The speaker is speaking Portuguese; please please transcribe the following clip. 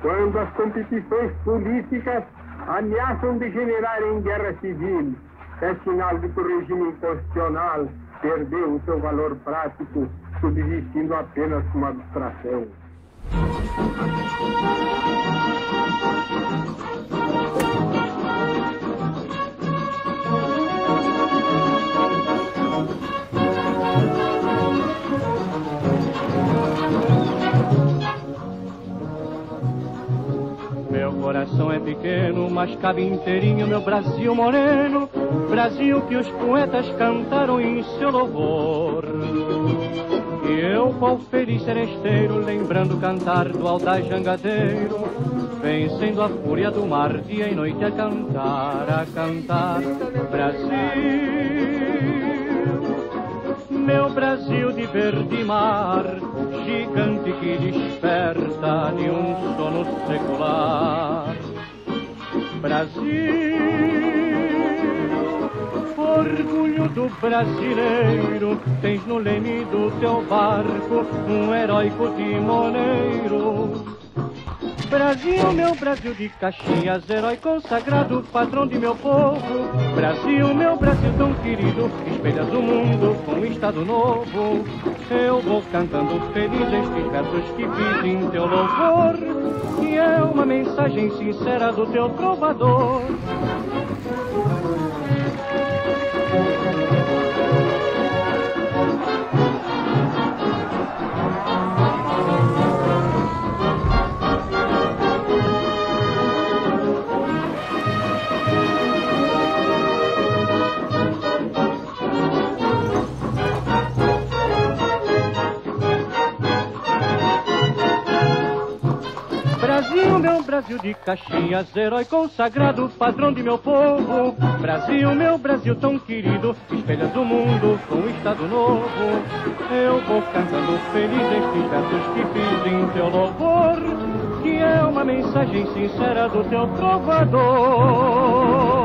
quando as competições políticas ameaçam degenerar em guerra civil, é sinal de que o regime inconstitucional perdeu o seu valor prático, subsistindo apenas como abstração. Meu coração é pequeno, mas cabe inteirinho meu Brasil moreno, Brasil que os poetas cantaram em seu louvor. E eu, qual feliz seresteiro, lembrando cantar do altar jangadeiro, vencendo a fúria do mar, dia e noite a cantar, Brasil, meu Brasil de verde mar, gigante que desperta de um sono secular. Brasil, orgulho do brasileiro, tens no leme do teu barco um heróico timoneiro. Brasil, meu Brasil de Caxias, herói consagrado, patrão de meu povo. Brasil, meu Brasil tão querido, espelhas o mundo com um estado novo. Eu vou cantando feliz estes versos que fiz em teu louvor, que é uma mensagem sincera do teu trovador. Brasil, meu Brasil de Caxias, herói consagrado, patrão de meu povo. Brasil, meu Brasil tão querido, espelhas o mundo com um estado novo. Eu vou cantando feliz estes versos que fiz em teu louvor, que é uma mensagem sincera do teu trovador.